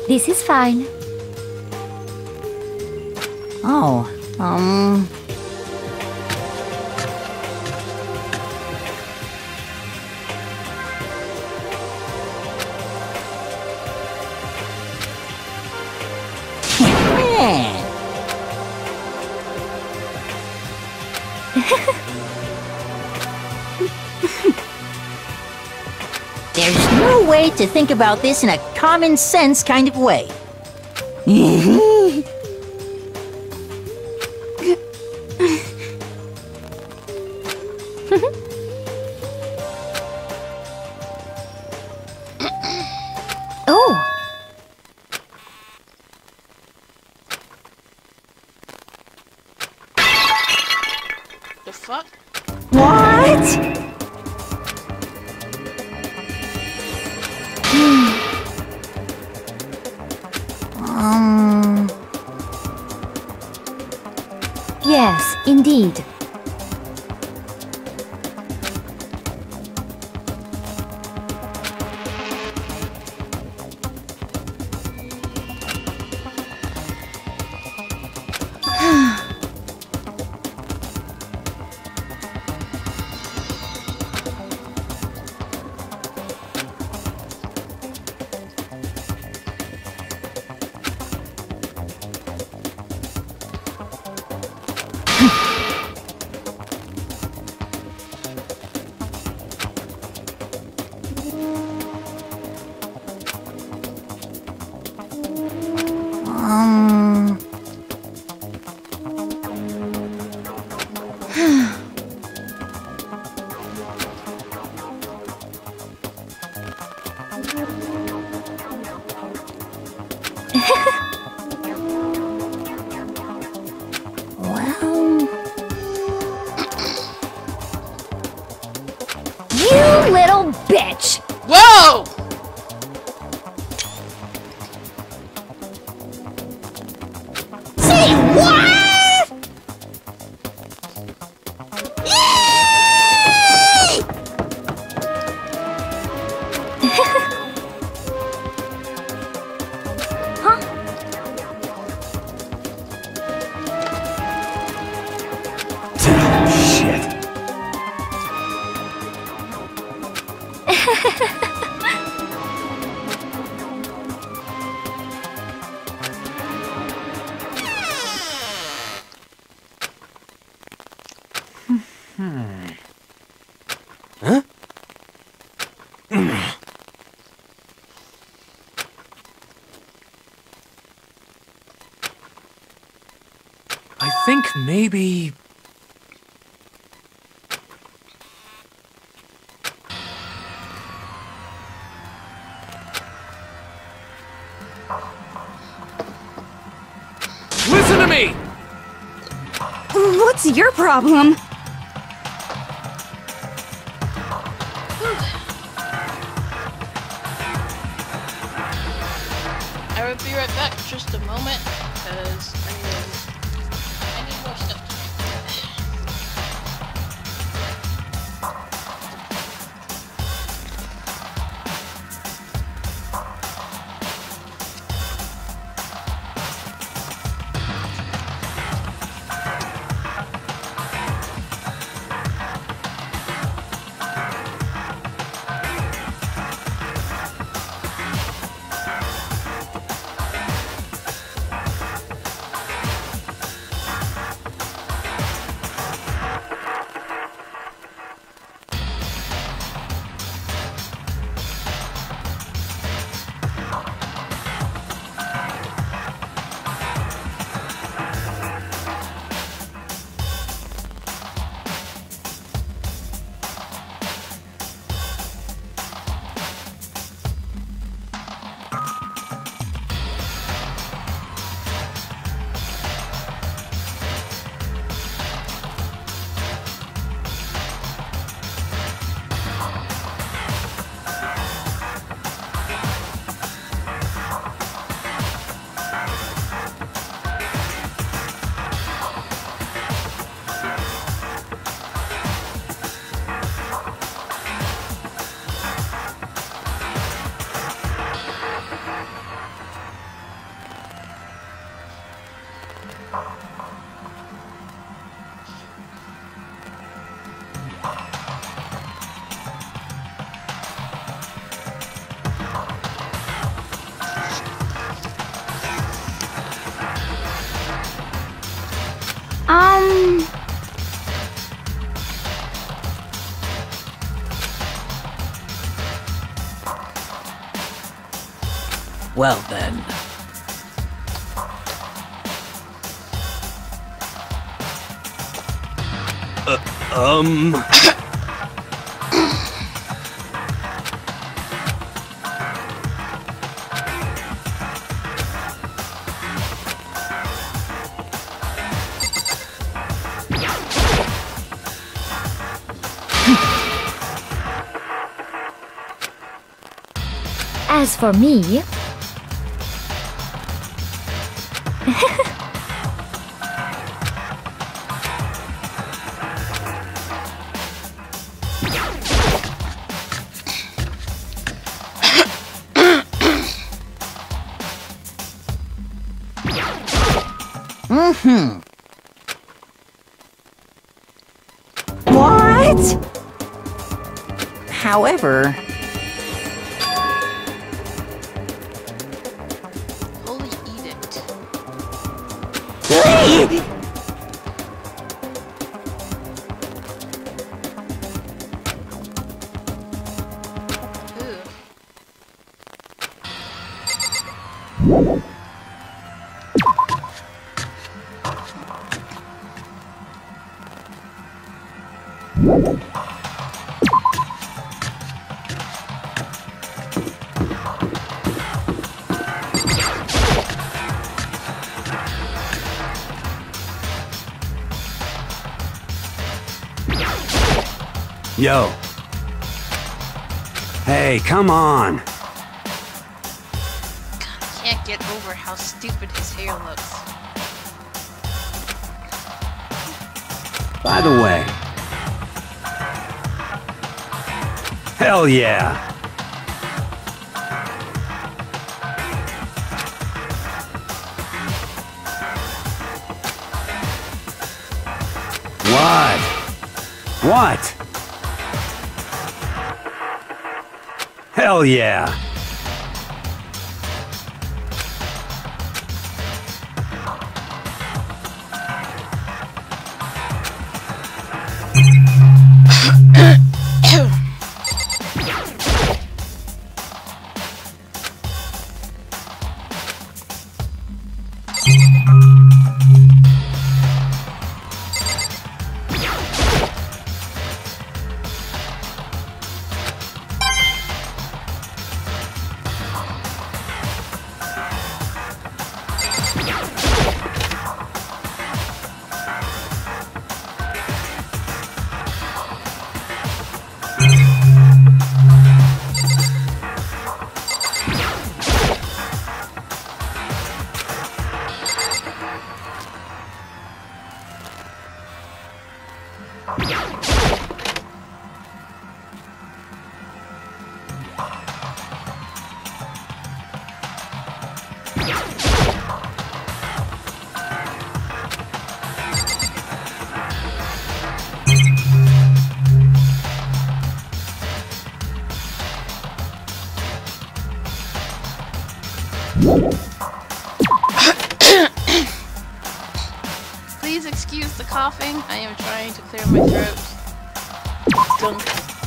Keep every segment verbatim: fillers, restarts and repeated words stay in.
This is fine. Oh, um... There's no way to think about this in a common sense kind of way. Oh! The fuck? What? Um... Yes, indeed. Um... Well... You little bitch! Whoa! Say what? Huh? Shit. Huh? I think maybe... Listen to me! What's your problem? I will be right back in just a moment, because I need, I need more stuff to Um... Well then. Uh, um... As for me... Mm-hmm. What? However... Holy edict. Ooh. Yo. Hey, come on. Can't get over how stupid his hair looks. By the way. Hell yeah. What? What? Hell yeah. Please excuse the coughing. I am trying to clear my throat. Gunk.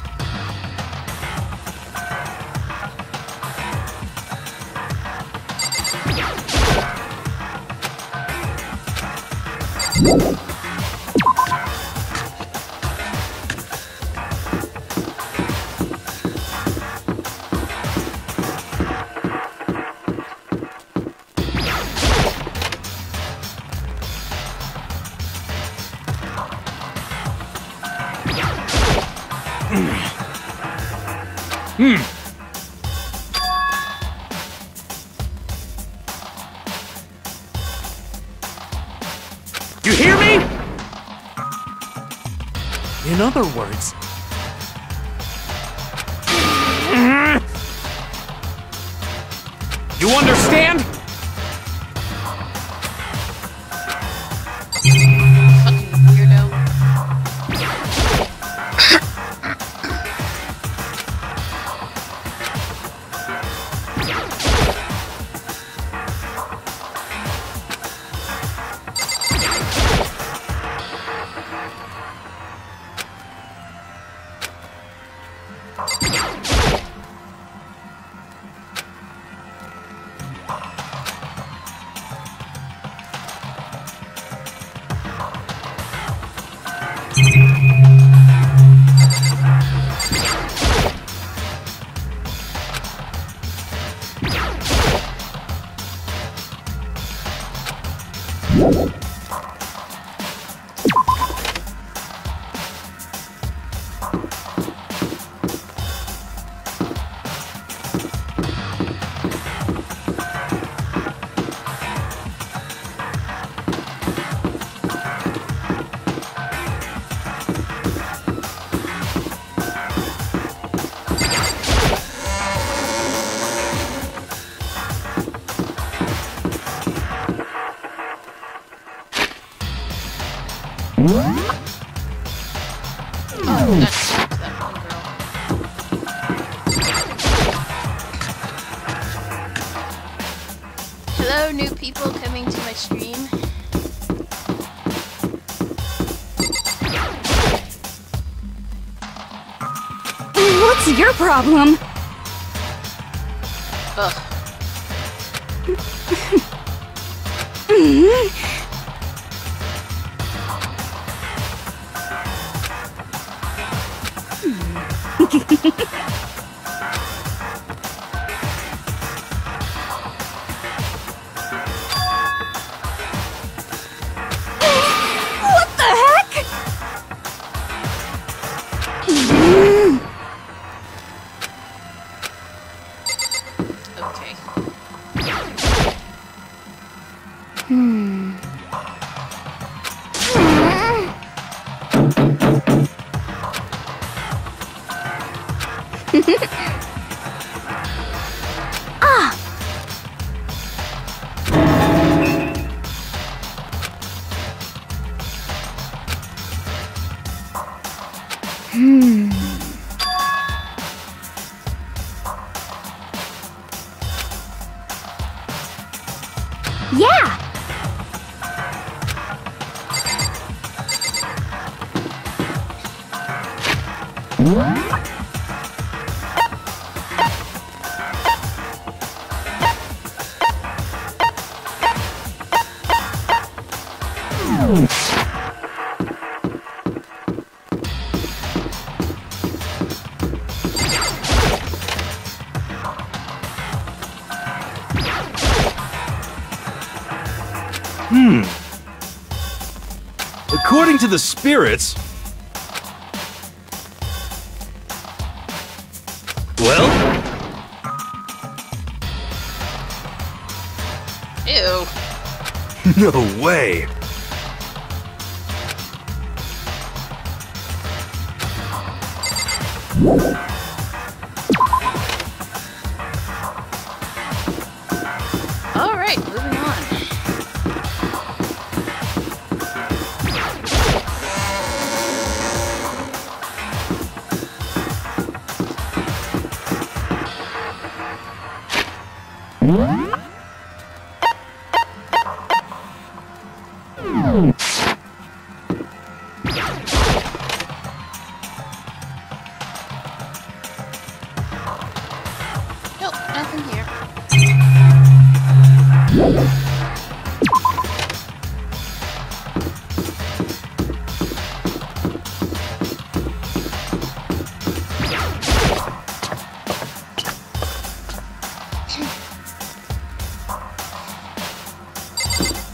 Hmm. You hear me? In other words... You understand? Fucking weirdo. Oh, that's that one girl. Hello, new people coming to my stream. What's your problem? Ugh. What the heck? Okay. Hmm. Ah! Hmm. Yeah! Hmm. According to the spirits... Well? Ew. No way. All right, moving on. Nope, nothing here.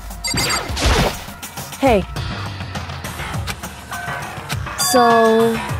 Hey. So,